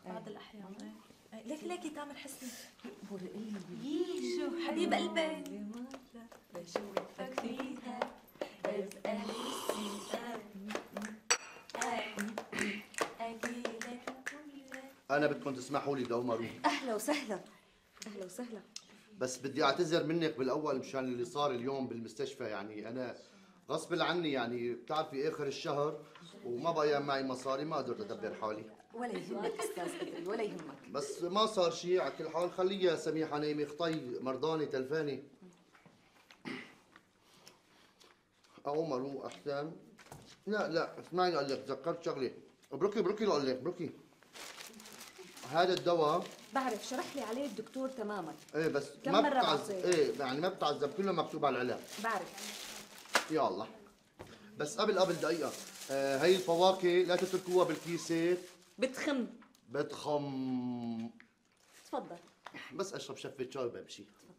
بعض الأحيان. ليكي تامر حسني. ييشو حبيب قلبي بشوفك فيها ببقى نفسي أجيلك انا بدكم تسمحوا لي دومروا. اهلا وسهلا. اهلا وسهلا. بس بدي اعتذر منك بالاول مشان اللي صار اليوم بالمستشفى. يعني انا غصب عني، يعني بتعرفي اخر الشهر وما بقى معي مصاري، ما قدرت ادبر حالي. ولا يهمك استاذ بدري، ولا يهمك. بس ما صار شيء. على كل حال خليها سميحه نايمه، خطي مرضاني تلفاني. اقوم اروح احسن. لا اسمعي اقول لك، تذكرت شغله. بروكي اقول لك بروكي، هذا الدواء بعرف، شرح لي عليه الدكتور تماما. ايه بس كم ما مرة بتعذب. بعطيه؟ ايه يعني ما بتعذب، كله مكتوب على العلب. بعرف. يا الله. بس قبل دقيقة، هي الفواكه لا تتركوها بالكيسة، بتخم. بتخم. تفضل. بس اشرب شفة شاي وبمشي.